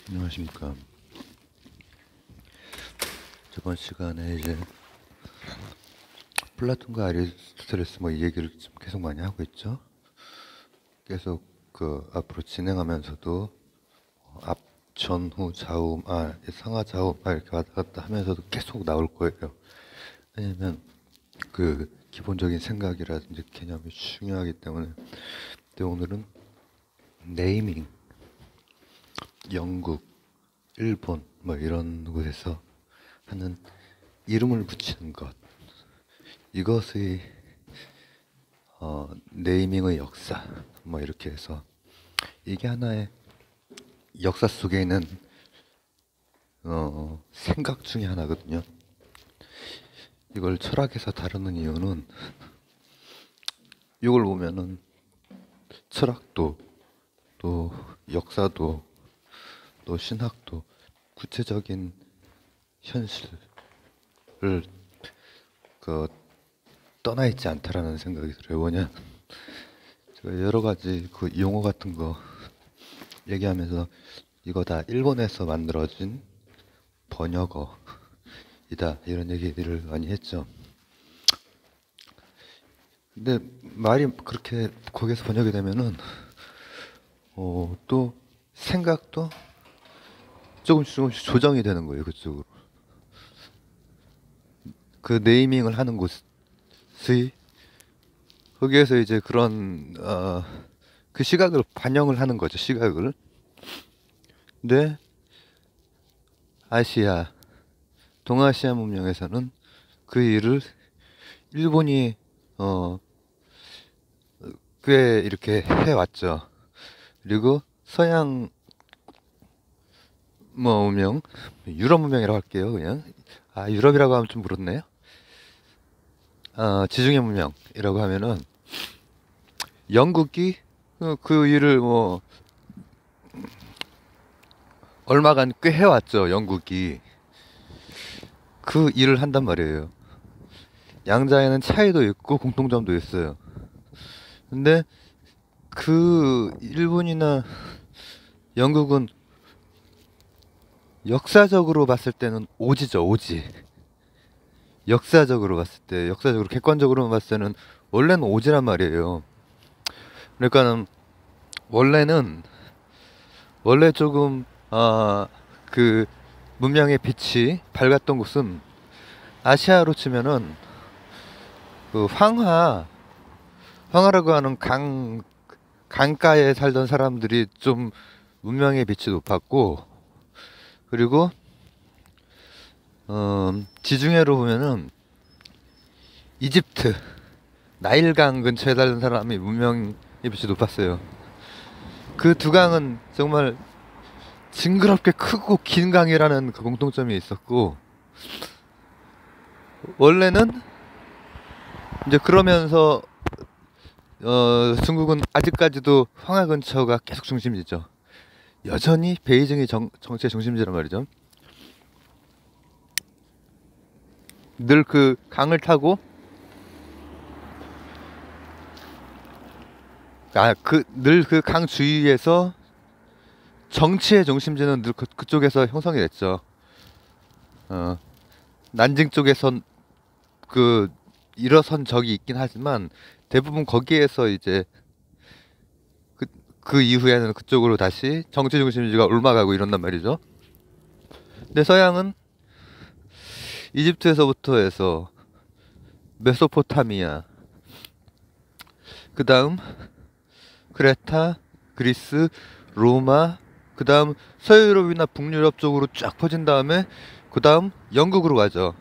안녕하십니까. 저번 시간에 이제 플라톤과 아리스토텔레스 이 얘기를 좀 계속 많이 하고 있죠. 계속 앞으로 진행하면서도 앞, 전, 후, 좌우, 상하, 좌우 이렇게 왔다 갔다 하면서도 계속 나올 거예요. 왜냐면 기본적인 생각이라든지 개념이 중요하기 때문에. 근데 오늘은 네이밍, 영국, 일본 이런 곳에서 하는 이름을 붙이는 것, 이것의 네이밍의 역사 이렇게 해서, 이게 하나의 역사 속에 있는 생각 중에 하나거든요. 이걸 철학에서 다루는 이유는, 이걸 보면은 철학도 또 역사도 또 신학도 구체적인 현실을 떠나 있지 않다라는 생각이 들어요. 뭐냐, 제가 여러 가지 용어 같은 거 얘기하면서 이거 다 일본에서 만들어진 번역어이다 이런 얘기들을 많이 했죠. 근데 말이 그렇게 거기서 번역이 되면은 또 생각도 조금씩 조정이 되는 거예요. 그쪽으로. 그 네이밍을 하는 곳의, 거기에서 이제 그런 그 시각을 반영을 하는 거죠. 시각을. 근데 아시아, 동아시아 문명에서는 그 일을 일본이 꽤 이렇게 해왔죠. 그리고 서양 문명, 유럽 문명이라고 할게요. 그냥 유럽이라고 하면 좀 그렇네요. 지중해 문명이라고 하면은 영국이 그 일을 얼마간 꽤 해왔죠. 영국이 그 일을 한단 말이에요. 양자에는 차이도 있고 공통점도 있어요. 근데 그 일본이나 영국은 역사적으로 봤을 때는 오지죠. 오지. 역사적으로 봤을 때, 역사적으로 객관적으로 봤을 때는 원래는 오지란 말이에요. 그러니까는 원래 조금 그 문명의 빛이 밝았던 곳은, 아시아로 치면은 그 황하라고 하는 강가에 살던 사람들이 좀 문명의 빛이 높았고, 그리고 지중해로 보면은 이집트 나일강 근처에 살던 사람이 문명의 빛이 높았어요. 그 두 강은 정말 징그럽게 크고 긴 강이라는 그 공통점이 있었고, 원래는 이제 그러면서 중국은 아직까지도 황하 근처가 계속 중심지죠. 여전히 베이징이 정치의 중심지란 말이죠. 늘 그 강을 타고 늘 그 강 주위에서 정치의 중심지는 늘 그쪽에서 형성이 됐죠. 난징 쪽에선 일어선 적이 있긴 하지만 대부분 거기에서 이제 그 이후에는 그쪽으로 다시 정치 중심지가 옮아가고 이런단 말이죠. 근데 서양은 이집트에서부터 해서 메소포타미아, 그 다음 크레타, 그리스, 로마, 그 다음 서유럽이나 북유럽 쪽으로 쫙 퍼진 다음에 그 다음 영국으로 가죠.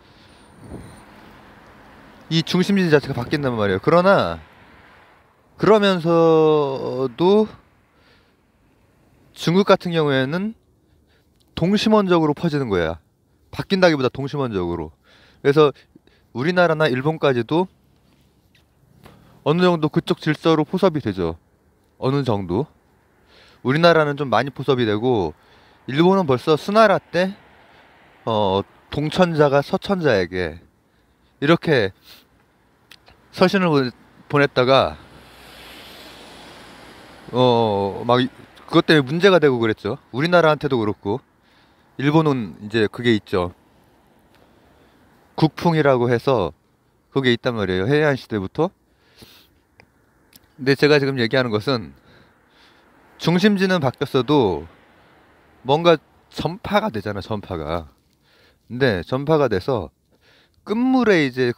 이 중심지 자체가 바뀐단 말이에요. 그러면서도 중국 같은 경우에는 동심원적으로 퍼지는 거야. 바뀐다기보다 동심원적으로. 그래서 우리나라나 일본까지도 어느 정도 그쪽 질서로 포섭이 되죠. 어느 정도. 우리나라는 좀 많이 포섭이 되고, 일본은 벌써 수나라 때 동천자가 서천자에게 이렇게 서신을 보냈다가 막 그것 때문에 문제가 되고 그랬죠. 우리나라한테도 그렇고. 일본은 이제 그게 있죠. 국풍이라고 해서 그게 있단 말이에요. 해안 시대부터. 근데 제가 지금 얘기하는 것은 중심지는 바뀌었어도 뭔가 전파가 되잖아, 전파가. 근데 전파가 돼서 끝물에 이제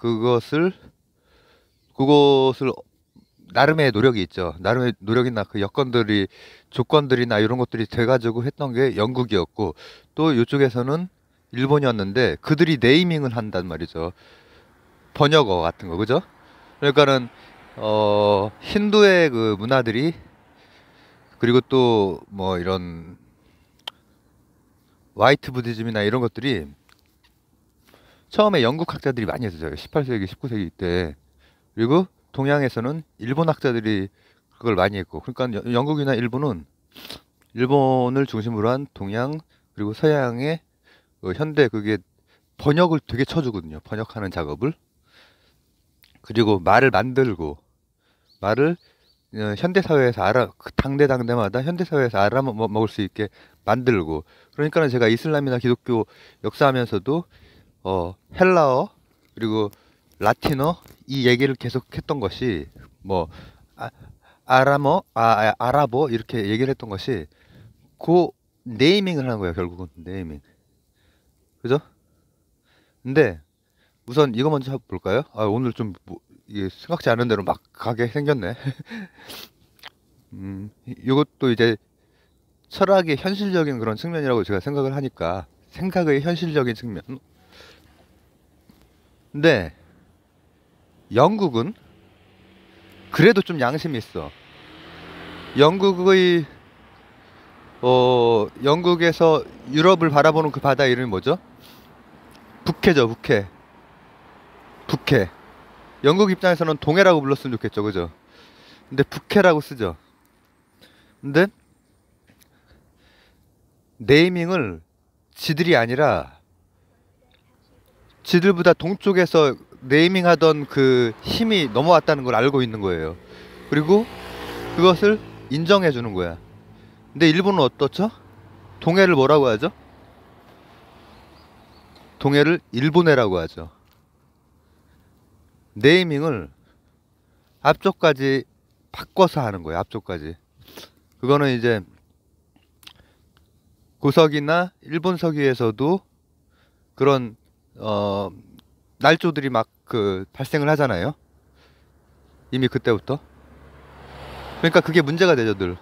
그것을 나름의 노력이 있죠. 나름의 노력이나 그 여건들이, 조건들이나 이런 것들이 돼가지고 했던 게 영국이었고, 또 이쪽에서는 일본이었는데, 그들이 네이밍을 한단 말이죠. 번역어 같은 거, 그죠? 그러니까는, 힌두의 그 문화들이, 그리고 또 뭐 이런 화이트 부디즘이나 이런 것들이 처음에 영국 학자들이 많이 했어요. 18세기, 19세기 때. 그리고 동양에서는 일본 학자들이 그걸 많이 했고, 그러니까 영국이나 일본은 일본을 중심으로 한 동양 그리고 서양의 현대 그게 번역을 되게 쳐주거든요. 번역하는 작업을. 그리고 말을 만들고 말을 현대 사회에서 그 당대마다 현대 사회에서 알아먹을 수 있게 만들고. 그러니까는 제가 이슬람이나 기독교 역사하면서도 헬라어 그리고 라틴어 이 얘기를 계속 했던 것이 뭐 아, 아랍어 이렇게 얘기를 했던 것이 그 네이밍을 하는 거예요. 결국은 네이밍. 그죠? 근데 우선 이거 먼저 볼까요? 오늘 좀 이게 생각지 않은 대로 막 가게 생겼네. 이것도 이제 철학의 현실적인 그런 측면이라고 제가 생각을 하니까 생각의 현실적인 측면. 근데 영국은 그래도 좀 양심이 있어. 영국의 영국에서 유럽을 바라보는 그 바다 이름이 뭐죠? 북해죠, 북해. 북해. 영국 입장에서는 동해라고 불렀으면 좋겠죠, 그죠? 근데 북해라고 쓰죠. 근데 네이밍을 지들이 아니라 지들보다 동쪽에서 네이밍하던 그 힘이 넘어왔다는 걸 알고 있는 거예요. 그리고 그것을 인정해 주는 거야. 근데 일본은 어떻죠? 동해를 뭐라고 하죠? 동해를 일본해라고 하죠. 네이밍을 앞쪽까지 바꿔서 하는 거예요. 앞쪽까지. 그거는 이제 고서기나 일본 서기에서도 그런 날조들이 막 그 발생을 하잖아요. 이미 그때부터. 그러니까 그게 문제가 되죠, 늘.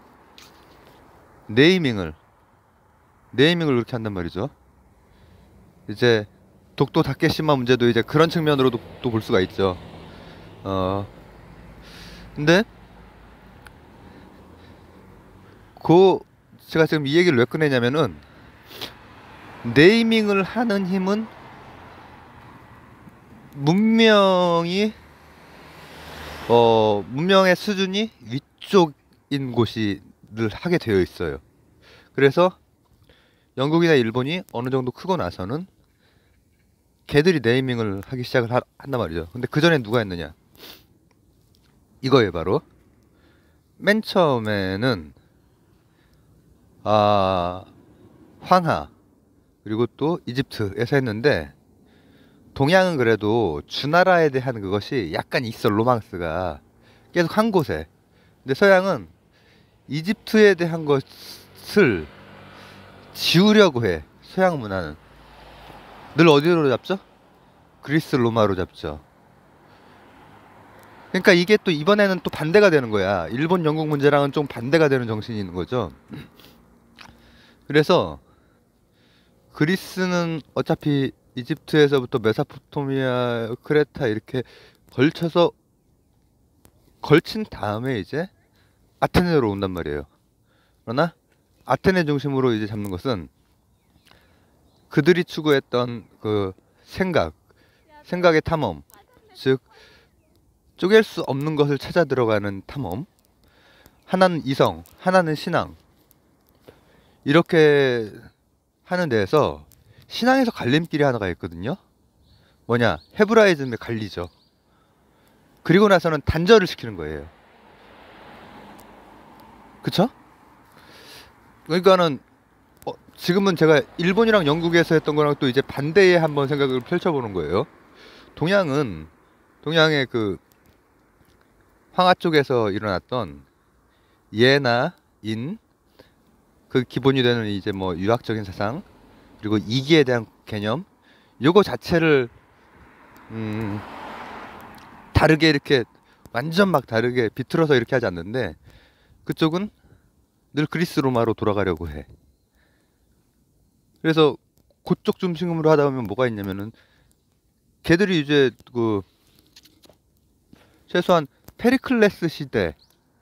네이밍을 그렇게 한단 말이죠. 이제 독도 다케시마 문제도 이제 그런 측면으로도 또 볼 수가 있죠. 어 근데 그 제가 지금 이 얘기를 왜 꺼내냐면은 네이밍을 하는 힘은 문명이 문명의 수준이 위쪽인 곳이 늘 하게 되어 있어요. 그래서 영국이나 일본이 어느 정도 크고 나서는 걔들이 네이밍을 하기 시작을 한단 말이죠. 근데 그 전에 누가 했느냐? 이거예요, 바로. 맨 처음에는 황하 그리고 또 이집트에서 했는데, 동양은 그래도 주나라에 대한 그것이 약간 있어, 로망스가 계속 한 곳에. 근데 서양은 이집트에 대한 것을 지우려고 해. 서양 문화는 늘 어디로 잡죠? 그리스 로마로 잡죠. 그러니까 이게 또 이번에는 또 반대가 되는 거야. 일본 영국 문제랑은 좀 반대가 되는 정신이 있는 거죠. 그래서 그리스는 어차피 이집트에서부터 메소포타미아, 크레타 이렇게 걸쳐서 걸친 다음에 이제 아테네로 온단 말이에요. 그러나 아테네 중심으로 이제 잡는 것은 그들이 추구했던 그 생각의 탐험, 즉 쪼갤 수 없는 것을 찾아 들어가는 탐험. 하나는 이성, 하나는 신앙. 이렇게 하는 데에서 신앙에서 갈림길이 하나가 있거든요. 뭐냐? 헤브라이즘에 갈리죠. 그리고 나서는 단절을 시키는 거예요. 그쵸? 그러니까는 지금은 제가 일본이랑 영국에서 했던 거랑 또 이제 반대에 한번 생각을 펼쳐보는 거예요. 동양의 그 황하 쪽에서 일어났던 예나 인, 그 기본이 되는 이제 뭐 유학적인 사상, 그리고 이기에 대한 개념, 요거 자체를 음, 다르게 이렇게 완전 막 다르게 비틀어서 이렇게 하지 않는데, 그쪽은 늘 그리스 로마로 돌아가려고 해. 그래서 그쪽 중심으로 하다 보면 뭐가 있냐면은, 걔들이 이제 그 최소한 페리클레스 시대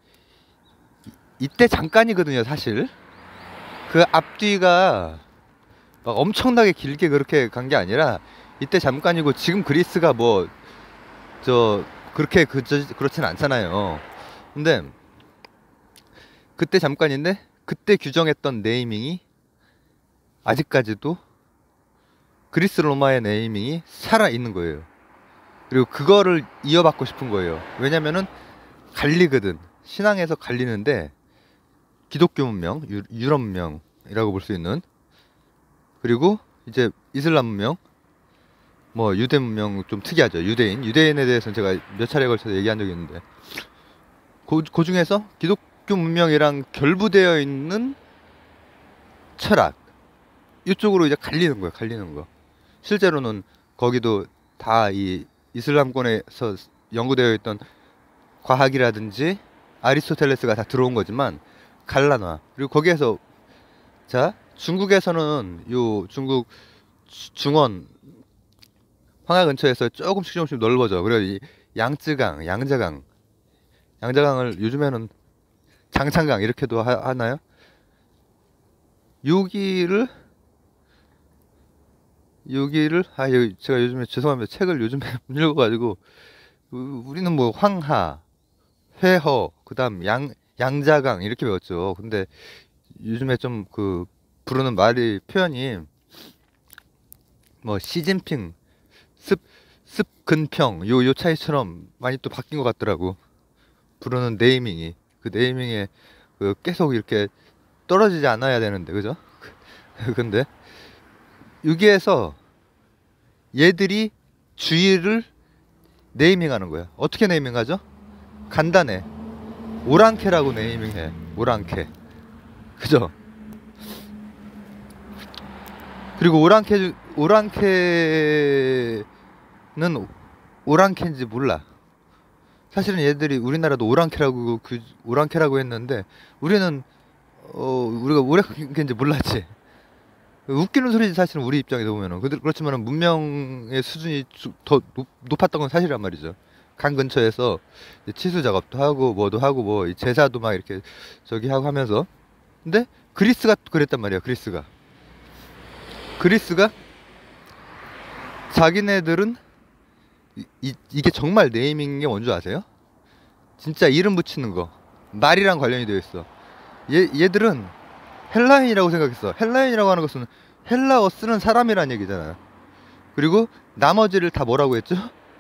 이때 잠깐이거든요, 사실. 그 앞뒤가 막 엄청나게 길게 그렇게 간 게 아니라 이때 잠깐이고, 지금 그리스가 뭐 저 그렇게 그렇진 않잖아요. 근데 그때 잠깐인데, 그때 규정했던 네이밍이 아직까지도 그리스 로마의 네이밍이 살아 있는 거예요. 그리고 그거를 이어받고 싶은 거예요. 왜냐면은 갈리거든. 신앙에서 갈리는데, 기독교 문명, 유럽 문명이라고 볼 수 있는, 그리고 이제 이슬람 문명, 뭐 유대 문명 좀 특이하죠. 유대인에 대해서는 제가 몇 차례 걸쳐서 얘기한 적이 있는데, 그 중에서 기독교 문명이랑 결부되어 있는 철학, 이쪽으로 이제 갈리는 거예요. 갈리는 거. 실제로는 거기도 다 이 이슬람권에서 연구되어 있던 과학이라든지 아리스토텔레스가 다 들어온 거지만 갈라놔. 그리고 거기에서, 자, 중국에서는 요 중국 중원 황하 근처에서 조금씩 넓어져. 그래서 이 양자강을 요즘에는 장창강 이렇게도 하나요? 여기를 제가 요즘에 죄송합니다. 책을 요즘에 못 읽어가지고, 우리는 뭐 황하, 회허, 그다음 양자강 이렇게 배웠죠. 근데 요즘에 좀 그 부르는 표현이 뭐 시진핑, 습근평 요 차이처럼 많이 또 바뀐 것 같더라고. 부르는 네이밍이, 그 네이밍에 그 계속 이렇게 떨어지지 않아야 되는데, 그죠? 근데 여기에서 얘들이 주위를 네이밍하는 거야. 어떻게 네이밍하죠? 간단해. 오랑캐라고 네이밍해. 오랑캐. 그죠? 그리고 오랑캐는 오랑캐인지 몰라. 사실은 얘들이 우리나라도 오랑캐라고 했는데, 우리는 우리가 오랑캐인지 몰랐지. 웃기는 소리지, 사실은 우리 입장에서 보면은. 그렇지만 문명의 수준이 더 높았던 건 사실이란 말이죠. 강 근처에서 치수 작업도 하고 뭐도 하고 뭐 제사도 막 이렇게 저기 하고 하면서. 근데 그리스가 그랬단 말이야. 그리스가 자기네들은 이게 정말 네이밍의 원조 아세요? 진짜 이름 붙이는 거, 말이랑 관련이 되어 있어. 얘들은 헬라인이라고 생각했어. 헬라인이라고 하는 것은 헬라어 쓰는 사람이란 얘기잖아요. 그리고 나머지를 다 뭐라고 했죠?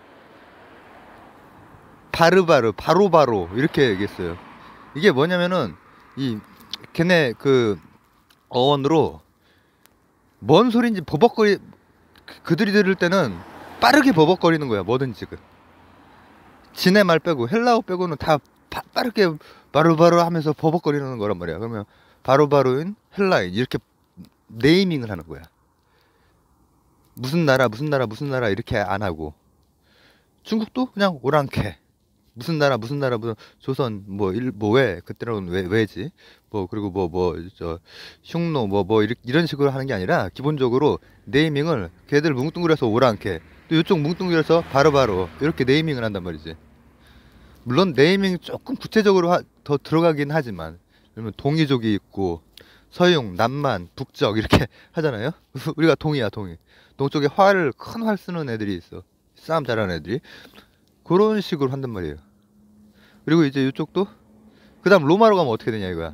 바로 이렇게 얘기했어요. 이게 뭐냐면은, 걔네 그 어원으로 뭔 소린지 그들이 들을 때는 빠르게 버벅거리는 거야. 뭐든지 지네 말 빼고 헬라어 빼고는 다 빠르게 바로바로 하면서 버벅거리는 거란 말이야. 그러면 바로바로인 헬라인 이렇게 네이밍을 하는 거야. 무슨 나라 이렇게 안 하고, 중국도 그냥 오랑캐, 무슨 나라 무슨 조선 왜 그때는 왜지, 그리고 저 흉노 이런 식으로 하는 게 아니라, 기본적으로 네이밍을 걔들 뭉뚱그려서 오랑캐, 또 이쪽 뭉뚱그려서 바로바로 이렇게 네이밍을 한단 말이지. 물론 네이밍이 조금 구체적으로 더 들어가긴 하지만, 그러면 동이족이 있고 서용, 남만, 북적 이렇게 하잖아요. 우리가 동이야. 동쪽에 큰 활 쓰는 애들이 있어. 싸움 잘하는 애들이. 그런 식으로 한단 말이에요. 그리고 이제 이쪽도, 그 다음 로마로 가면 어떻게 되냐 이거야.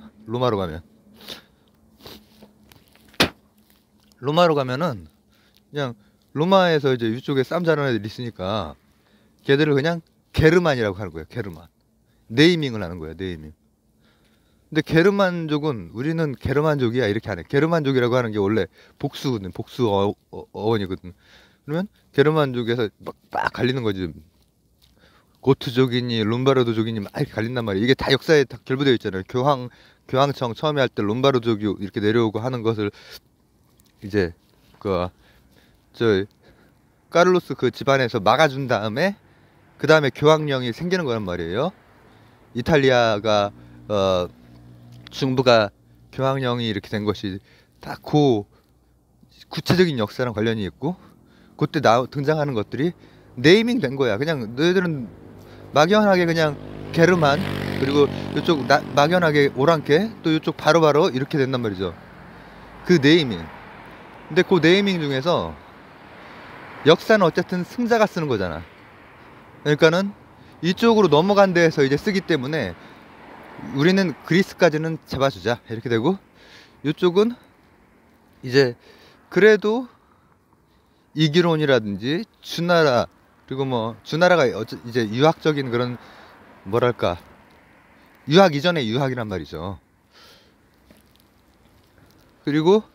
로마로 가면은 그냥 로마에서 이제 이쪽에 싸움 잘하는 애들이 있으니까 걔들을 그냥 게르만이라고 하는 거예요. 게르만. 네이밍을 하는 거야. 네이밍. 근데 게르만족은 우리는 게르만족이야 이렇게 안 해. 게르만족이라고 하는 게 원래 복수거든. 복수 어원이거든. 그러면 게르만족에서 막 갈리는 거지. 고트족이니 롬바르도족이니 막 이렇게 갈린단 말이야. 이게 다 역사에 다 결부되어 있잖아요. 교황청 처음에 할 때 롬바르족이 이렇게 내려오고 하는 것을 이제 그 저 카를로스 그 집안에서 막아준 다음에 그 다음에 교황령이 생기는 거란 말이에요. 이탈리아가 중부가 교황령이 이렇게 된 것이 다 구체적인 역사랑 관련이 있고 그때 등장하는 것들이 네이밍 된 거야. 그냥 너희들은 막연하게 그냥 게르만 그리고 이쪽 막연하게 오랑캐 또 이쪽 바로바로 이렇게 된단 말이죠. 그 네이밍. 근데 그 네이밍 중에서 역사는 어쨌든 승자가 쓰는 거잖아. 그러니까는 이쪽으로 넘어간 데에서 이제 쓰기 때문에 우리는 그리스까지는 잡아주자 이렇게 되고 이쪽은 이제 그래도 이기론이라든지 주나라 그리고 뭐 주나라가 이제 유학적인 그런 뭐랄까 유학 이전의 유학이란 말이죠. 그리고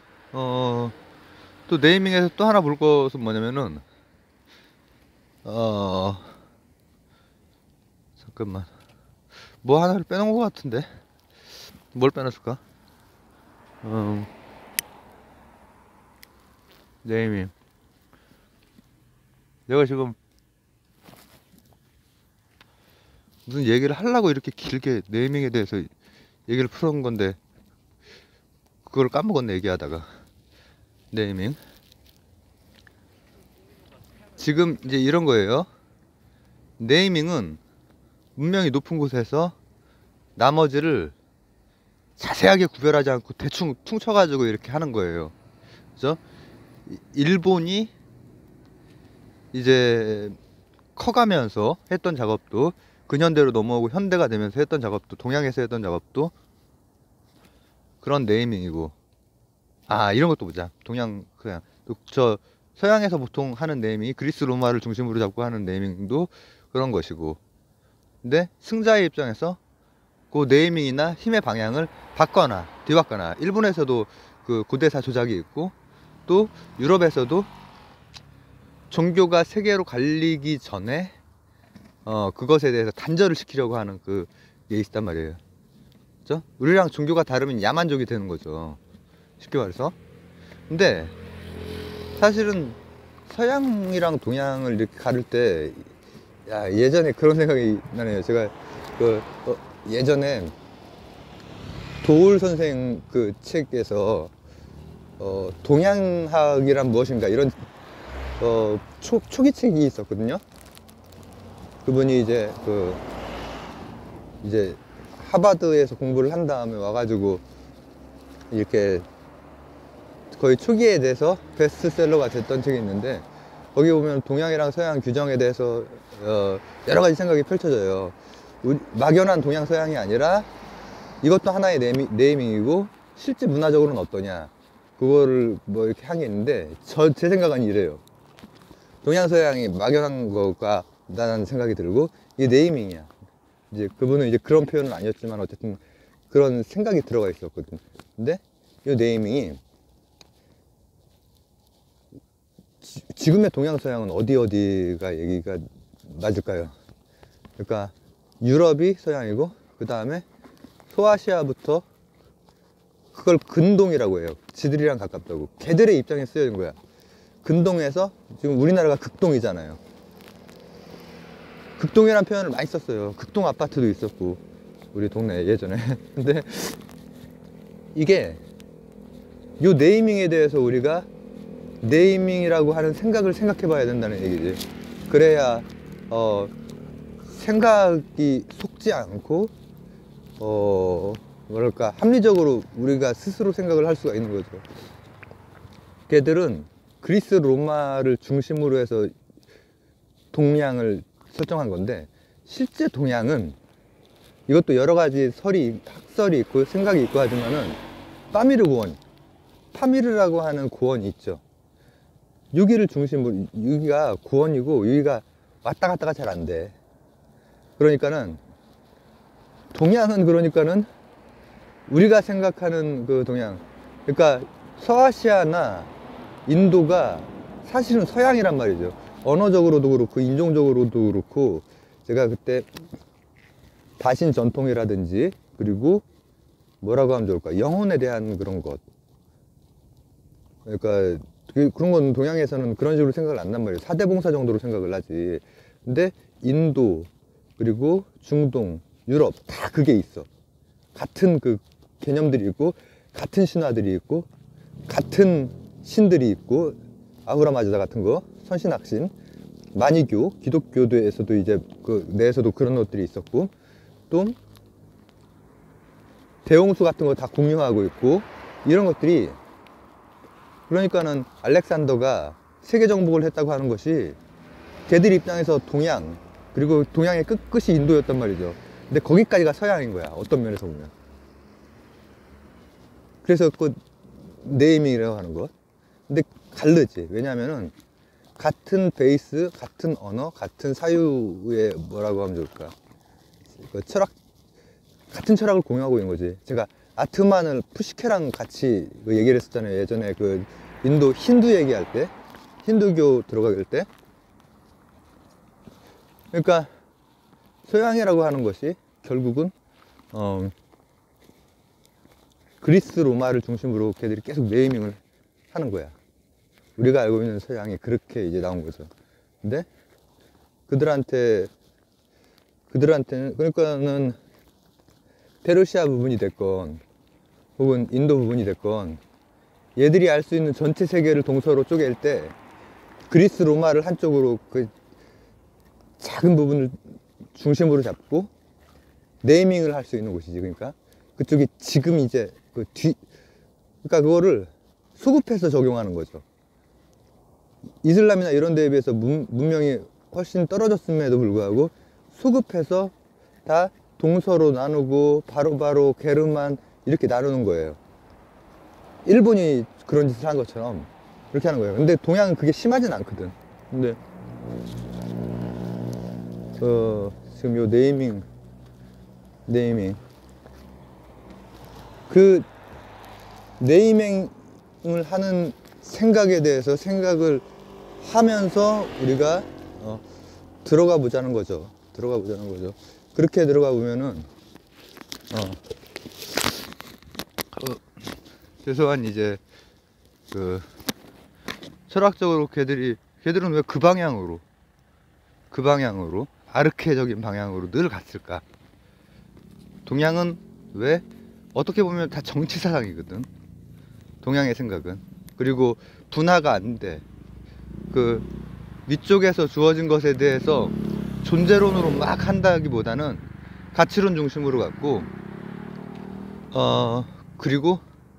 또 네이밍에서 또 하나 볼 것은 뭐냐면은 잠깐만 뭐 하나를 빼놓은 것 같은데 뭘 빼놨을까? 네이밍 내가 지금 무슨 얘기를 하려고 이렇게 길게 네이밍에 대해서 얘기를 풀어온 건데 그걸 까먹었네 얘기하다가. 네이밍 지금 이제 이런 거예요. 네이밍은 문명이 높은 곳에서 나머지를 자세하게 구별하지 않고 대충 퉁쳐가지고 이렇게 하는 거예요. 그죠? 일본이 이제 커가면서 했던 작업도 근현대로 넘어오고 현대가 되면서 했던 작업도 동양에서 했던 작업도 그런 네이밍이고 이런 것도 보자. 동양 그냥 저 서양에서 보통 하는 네이밍이 그리스 로마를 중심으로 잡고 하는 네이밍도 그런 것이고 근데 승자의 입장에서 그 네이밍이나 힘의 방향을 바꿔나 뒤바꿔나 일본에서도 그 고대사 조작이 있고 또 유럽에서도 종교가 세계로 갈리기 전에 그것에 대해서 단절을 시키려고 하는 그게 있단 말이에요. 그죠? 우리랑 종교가 다르면 야만족이 되는 거죠. 쉽게 말해서. 근데 사실은 서양이랑 동양을 이렇게 가를 때 예전에 그런 생각이 나네요. 제가 예전에 도울 선생 그 책에서 동양학이란 무엇인가 이런 초기 책이 있었거든요. 그분이 이제 하버드에서 공부를 한 다음에 와가지고 이렇게 거의 초기에 대해서 베스트셀러가 됐던 책이 있는데 거기 보면 동양이랑 서양 규정에 대해서 여러 가지 생각이 펼쳐져요. 막연한 동양 서양이 아니라 이것도 하나의 네이밍이고 실제 문화적으로는 어떠냐 그거를 뭐 이렇게 한 게 있는데 제 생각은 이래요. 동양 서양이 막연한 거가 나는 생각이 들고 이게 네이밍이야. 이제 그분은 이제 그런 표현은 아니었지만 어쨌든 그런 생각이 들어가 있었거든. 근데 이 네이밍이 지금의 동양 서양은 어디가 얘기가 맞을까요? 그러니까 유럽이 서양이고 그 다음에 소아시아부터 그걸 근동이라고 해요. 지들이랑 가깝다고. 걔들의 입장에 쓰여진 거야. 근동에서 지금 우리나라가 극동이잖아요. 극동이라는 표현을 많이 썼어요. 극동 아파트도 있었고 우리 동네에 예전에. 근데 이게 요 네이밍에 대해서 우리가 네이밍이라고 하는 생각을 생각해 봐야 된다는 얘기지. 그래야 생각이 속지 않고 뭐랄까 합리적으로 우리가 스스로 생각을 할 수가 있는 거죠. 걔들은 그리스 로마를 중심으로 해서 동양을 설정한 건데 실제 동양은 이것도 여러 가지 학설이 있고 생각이 있고 하지만은 파미르 고원, 파미르라고 하는 고원이 있죠. 여기를 중심으로 여기가 고원이고 여기가 왔다 갔다가 잘 안 돼. 그러니까는 동양은 그러니까는 우리가 생각하는 그 동양, 그러니까 서아시아나 인도가 사실은 서양이란 말이죠. 언어적으로도 그렇고 인종적으로도 그렇고. 제가 그때 다신 전통이라든지, 그리고 뭐라고 하면 좋을까, 영혼에 대한 그런 것, 그러니까 그런 건 동양에서는 그런 식으로 생각을 안 한단 말이에요. 사대봉사 정도로 생각을 하지. 근데 인도, 그리고 중동, 유럽 다 그게 있어. 같은 그 개념들이 있고, 같은 신화들이 있고, 같은 신들이 있고, 아후라마즈다 같은 거, 선신학신, 마니교, 기독교도에서도 이제 그 내에서도 그런 것들이 있었고, 또 대홍수 같은 거 다 공유하고 있고, 이런 것들이, 그러니까는 알렉산더가 세계 정복을 했다고 하는 것이 걔들 입장에서 동양, 그리고 동양의 끝끝이 인도였단 말이죠. 근데 거기까지가 서양인 거야, 어떤 면에서 보면. 그래서 그 네이밍이라고 하는 것. 근데 다르지. 왜냐면은 같은 베이스, 같은 언어, 같은 사유의 뭐라고 하면 좋을까, 그 철학, 같은 철학을 공유하고 있는 거지. 제가 아트만을 푸시케랑 같이 그 얘기를 했었잖아요. 예전에 그 인도 힌두 얘기할 때, 힌두교 들어갈 때. 그러니까 서양이라고 하는 것이 결국은 그리스 로마를 중심으로 걔들이 계속 네이밍을 하는 거야. 우리가 알고 있는 서양이 그렇게 이제 나온 거죠. 근데 그들한테는, 그러니까는 페르시아 부분이 됐건 혹은 인도 부분이 됐건, 얘들이 알 수 있는 전체 세계를 동서로 쪼갤 때 그리스 로마를 한쪽으로 그 작은 부분을 중심으로 잡고 네이밍을 할 수 있는 곳이지. 그러니까 그쪽이 지금 이제 그 그러니까 그거를 수급해서 적용하는 거죠. 이슬람이나 이런 데에 비해서 문명이 훨씬 떨어졌음에도 불구하고 수급해서 다 동서로 나누고 바로바로 게르만 이렇게 나누는 거예요. 일본이 그런 짓을 한 것처럼 그렇게 하는 거예요. 근데 동양은 그게 심하진 않거든. 근데 지금 요 네이밍 그 네이밍을 하는 생각에 대해서 생각을 하면서 우리가 들어가 보자는 거죠. 그렇게 들어가 보면은 최소한 이제 그 철학적으로 걔들은 왜 그 방향으로 아르케적인 방향으로 늘 갔을까? 동양은 왜, 어떻게 보면 다 정치 사상이거든, 동양의 생각은. 그리고 분화가 안 돼. 그 위쪽에서 주어진 것에 대해서 존재론으로 막 한다기보다는 가치론 중심으로 갔고, 그리고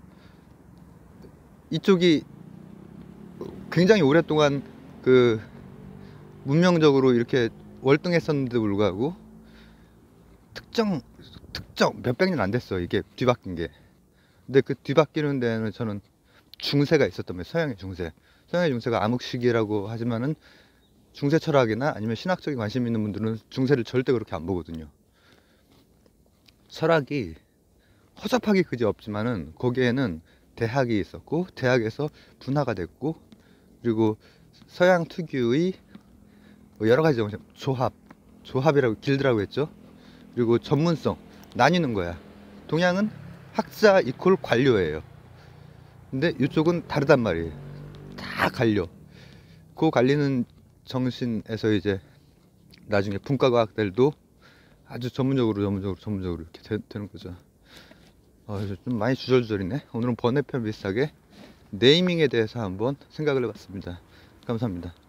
이쪽이 굉장히 오랫동안 그 문명적으로 이렇게 월등했었는데도 불구하고 특정 몇백 년 안 됐어, 이게 뒤바뀐 게. 근데 그 뒤바뀌는 데는 저는 중세가 있었던 거예요. 서양의 중세가 암흑시기라고 하지만은 중세 철학이나 아니면 신학적인 관심 있는 분들은 중세를 절대 그렇게 안 보거든요. 철학이 허접하기 그지 없지만은 거기에는 대학이 있었고, 대학에서 분화가 됐고, 그리고 서양 특유의 여러 가지 조합이라고, 길드라고 했죠. 그리고 전문성 나뉘는 거야. 동양은 학자 이퀄 관료예요. 근데 이쪽은 다르단 말이에요. 다 관료. 그 관리는 정신에서 이제 나중에 분과과학들도 아주 전문적으로 이렇게 되는 거죠. 좀 많이 주절주절이네. 오늘은 번외편 비슷하게 네이밍에 대해서 한번 생각을 해봤습니다. 감사합니다.